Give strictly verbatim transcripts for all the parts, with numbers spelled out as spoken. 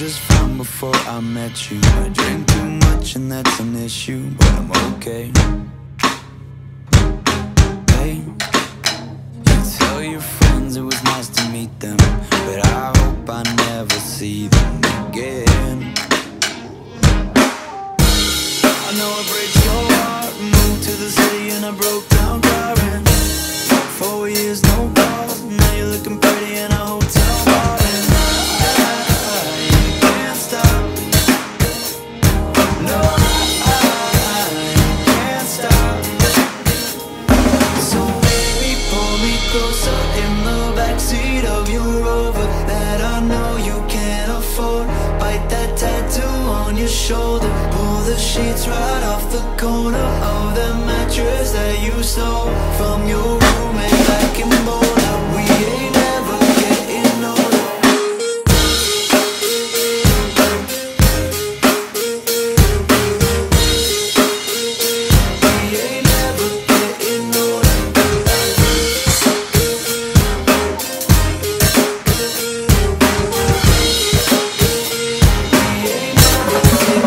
just fine before I met you. I drink too much and that's an issue, but I'm okay. Hey, you tell your friends it was nice to meet them, but I hope I never see them again. I know it breaks your heart. Moved to the city and I broke down crying. Four years, no calls. Now you're looking pretty in a hotel bar, and I, you can't stop. No, I, you can't stop. So baby, pull me closer in the backseat of your Rover that I know you can't afford. Bite that tattoo on your shoulder. Pull the sheets right off the corner of the mattress that you stole from your roommate back in Boulder. We ain't never getting older. We ain't never getting older. We ain't never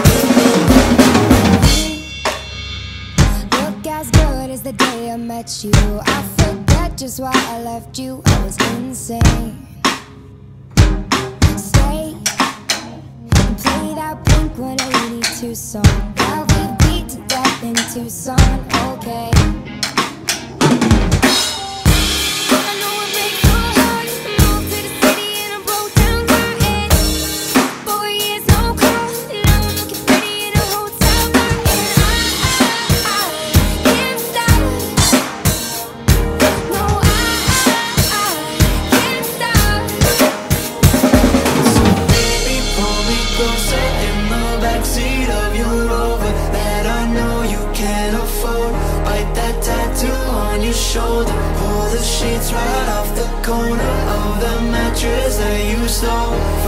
getting older. Look as good as the day I met you. I forget just why I left you. I was insane. Stay and play that Blink one eighty-two song that we beat to death in Tucson. Okay. I know it breaks your heart. Moved to the city and I broke down crying. Four years, no call. Now I'm looking pretty in a hotel bar, and I, I, I can't stop. No, I, I, I can't stop. So baby, pull me closer in the backseat of your Rover that I know you can't afford. Bite that tattoo on your shoulder. Pull the sheets right off the corner of the mattress that you stole